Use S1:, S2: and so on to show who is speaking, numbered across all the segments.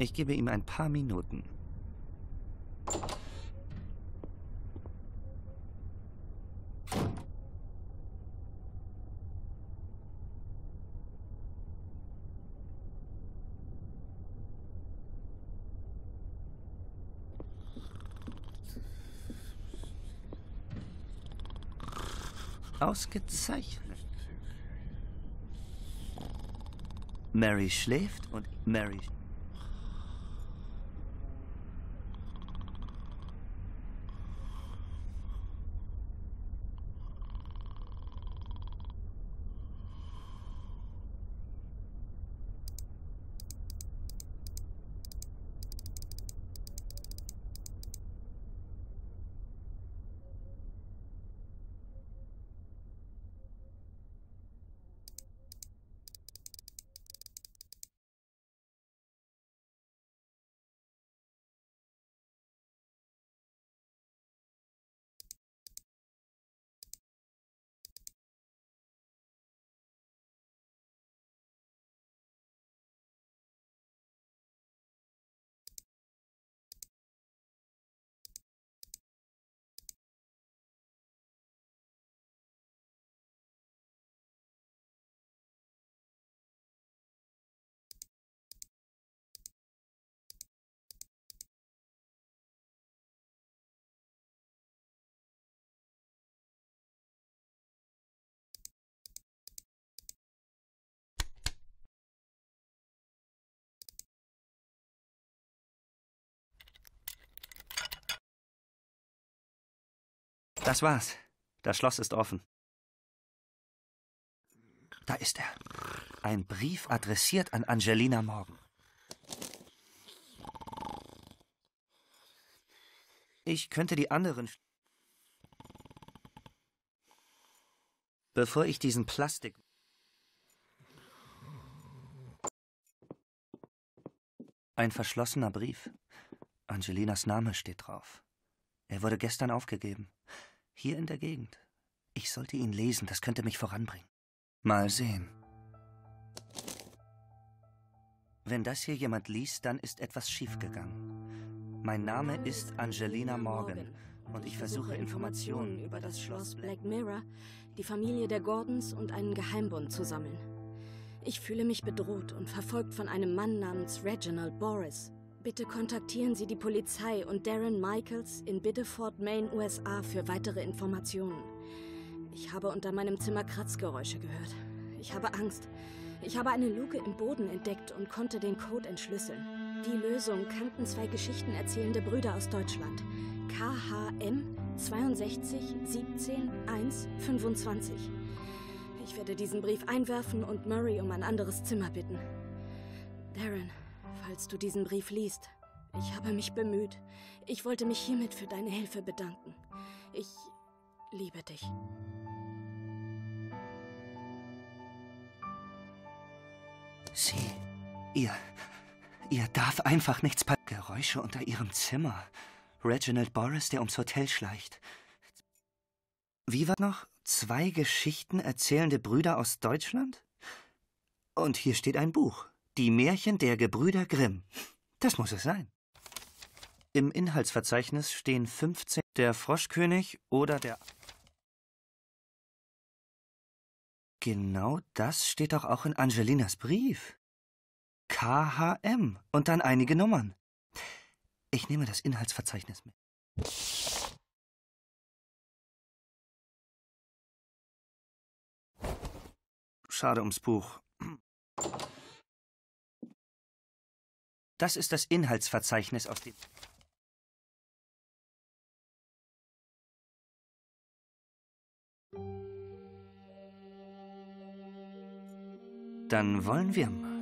S1: Ich gebe ihm ein paar Minuten. Ausgezeichnet. Mary schläft und Mary... Das war's. Das Schloss ist offen. Da ist er. Ein Brief adressiert an Angelina Morgan. Ich könnte die anderen... Bevor ich diesen Plastik... Ein verschlossener Brief. Angelinas Name steht drauf. Er wurde gestern aufgegeben. Hier in der Gegend. Ich sollte ihn lesen, das könnte mich voranbringen. Mal sehen. Wenn das hier jemand liest, dann ist etwas schiefgegangen. Mein Name ist Angelina Morgan und ich versuche Informationen über das Schloss
S2: Black Mirror, die Familie der Gordons und einen Geheimbund zu sammeln. Ich fühle mich bedroht und verfolgt von einem Mann namens Reginald Boris. Bitte kontaktieren Sie die Polizei und Darren Michaels in Biddeford, Maine, USA für weitere Informationen. Ich habe unter meinem Zimmer Kratzgeräusche gehört. Ich habe Angst. Ich habe eine Luke im Boden entdeckt und konnte den Code entschlüsseln. Die Lösung kannten zwei Geschichten erzählende Brüder aus Deutschland. KHM 62 17 1 25. Ich werde diesen Brief einwerfen und Murray um ein anderes Zimmer bitten. Darren, falls du diesen Brief liest, ich habe mich bemüht. Ich wollte mich hiermit für deine Hilfe bedanken. Ich liebe dich.
S1: Ihr darf einfach nichts passieren. Geräusche unter ihrem Zimmer. Reginald Boris, der ums Hotel schleicht. Wie war noch? Zwei Geschichten erzählende Brüder aus Deutschland? Und hier steht ein Buch. Die Märchen der Gebrüder Grimm. Das muss es sein. Im Inhaltsverzeichnis stehen 15 der Froschkönig oder der... Genau das steht doch auch in Angelinas Brief. KHM und dann einige Nummern. Ich nehme das Inhaltsverzeichnis mit. Schade ums Buch. Das ist das Inhaltsverzeichnis aus dem... Dann wollen wir mal.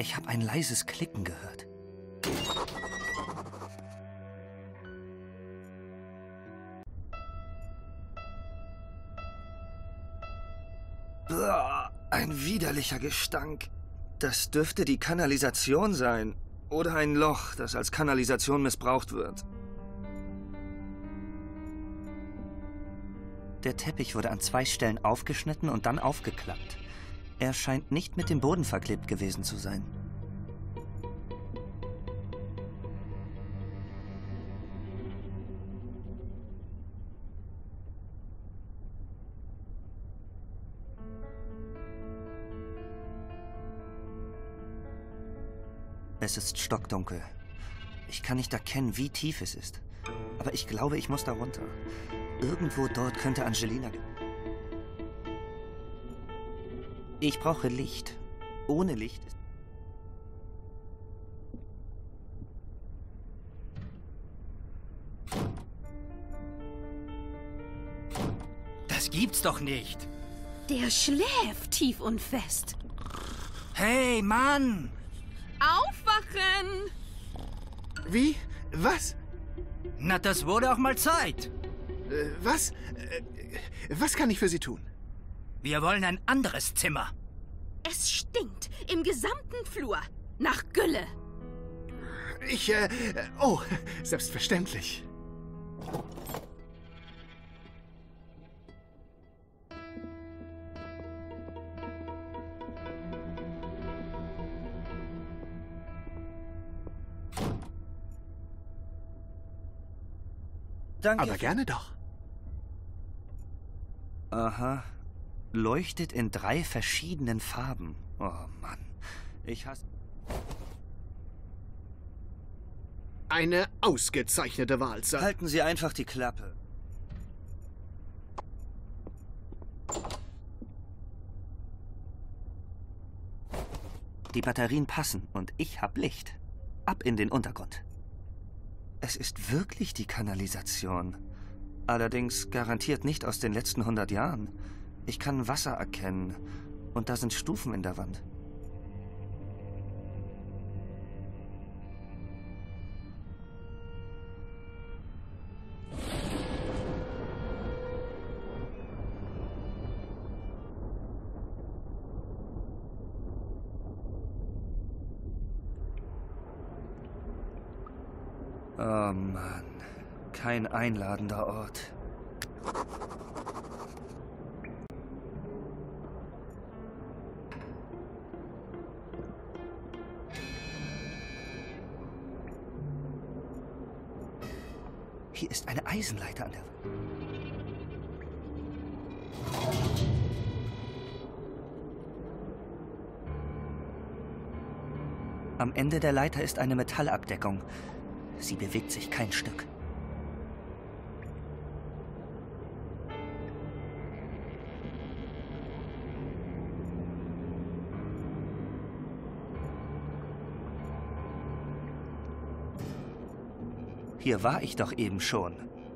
S1: Ich habe ein leises Klicken gehört. Ein widerlicher Gestank. Das dürfte die Kanalisation sein. Oder ein Loch, das als Kanalisation missbraucht wird. Der Teppich wurde an 2 Stellen aufgeschnitten und dann aufgeklappt. Er scheint nicht mit dem Boden verklebt gewesen zu sein. Es ist stockdunkel. Ich kann nicht erkennen, wie tief es ist. Aber ich glaube, ich muss da runter. Irgendwo dort könnte Angelina... Ich brauche Licht. Ohne Licht ist...
S3: Das gibt's doch nicht.
S4: Der schläft tief und fest.
S3: Hey, Mann!
S4: Aufwachen!
S5: Wie? Was?
S3: Na, das wurde auch mal Zeit.
S5: Was? Was kann ich für Sie tun?
S3: Wir wollen ein anderes Zimmer.
S4: Es stinkt im gesamten Flur nach Gülle.
S5: Oh, selbstverständlich.
S1: Danke.
S5: Aber gerne doch.
S1: Aha. Leuchtet in 3 verschiedenen Farben. Oh Mann. Ich hasse...
S5: Eine ausgezeichnete Wahl, Sir.
S1: Halten Sie einfach die Klappe. Die Batterien passen und ich hab Licht. Ab in den Untergrund. Es ist wirklich die Kanalisation. Allerdings garantiert nicht aus den letzten 100 Jahren. Ich kann Wasser erkennen. Und da sind Stufen in der Wand. Oh Mann, kein einladender Ort. Hier ist eine Eisenleiter an der Wand. Am Ende der Leiter ist eine Metallabdeckung. Sie bewegt sich kein Stück. Hier war ich doch eben schon.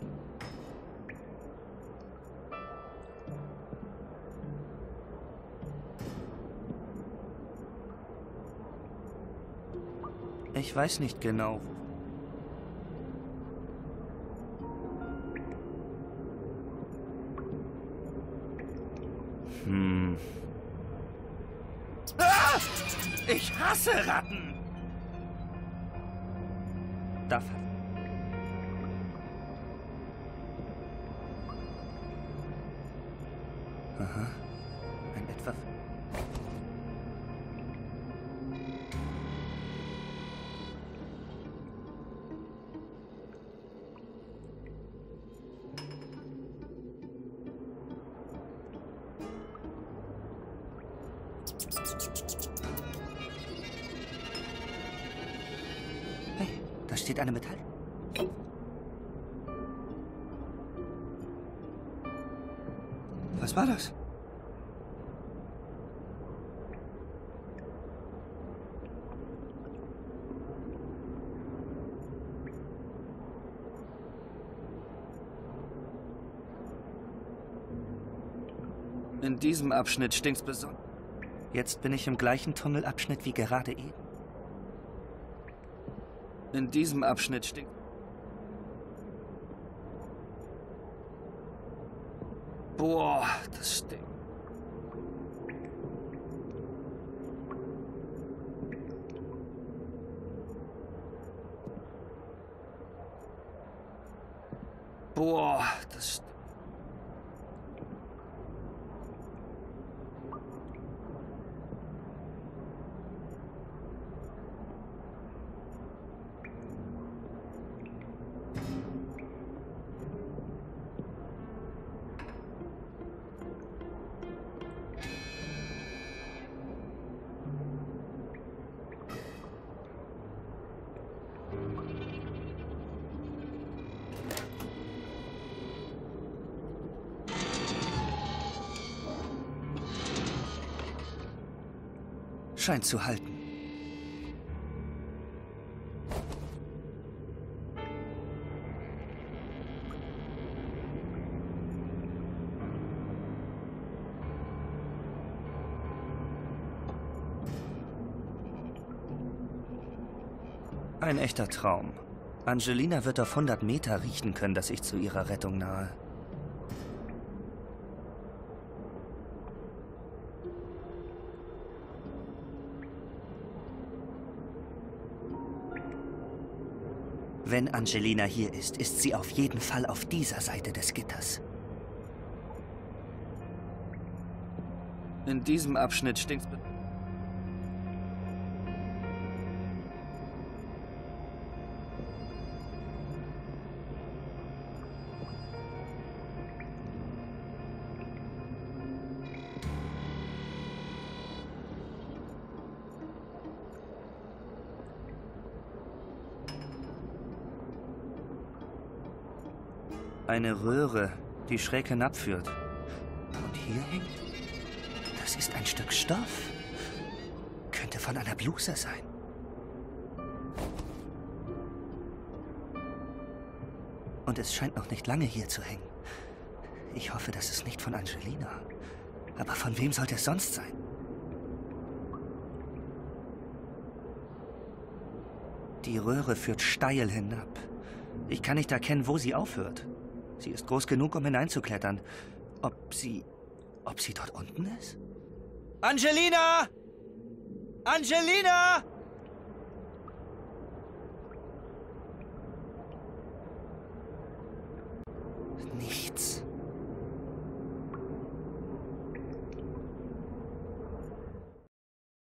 S1: Ich weiß nicht genau.
S3: Ah! Ich hasse Ratten!
S1: Darf. Aha. Ein etwa... Hey, da steht eine Metall. Was war das? In diesem Abschnitt stinkt's besonders. Jetzt bin ich im gleichen Tunnelabschnitt wie gerade eben. In diesem Abschnitt stinkt... Boah, das stinkt. Boah, das stinkt. Scheint zu halten. Ein echter Traum. Angelina wird auf 100 Meter riechen können, dass ich zu ihrer Rettung nahe. Wenn Angelina hier ist, ist sie auf jeden Fall auf dieser Seite des Gitters. In diesem Abschnitt stinkt's... Eine Röhre, die schräg hinabführt. Und hier hängt... Das ist ein Stück Stoff. Könnte von einer Bluse sein. Und es scheint noch nicht lange hier zu hängen. Ich hoffe, das ist nicht von Angelina. Aber von wem sollte es sonst sein? Die Röhre führt steil hinab. Ich kann nicht erkennen, wo sie aufhört. Sie ist groß genug, um hineinzuklettern. Ob sie dort unten ist? Angelina! Angelina! Nichts.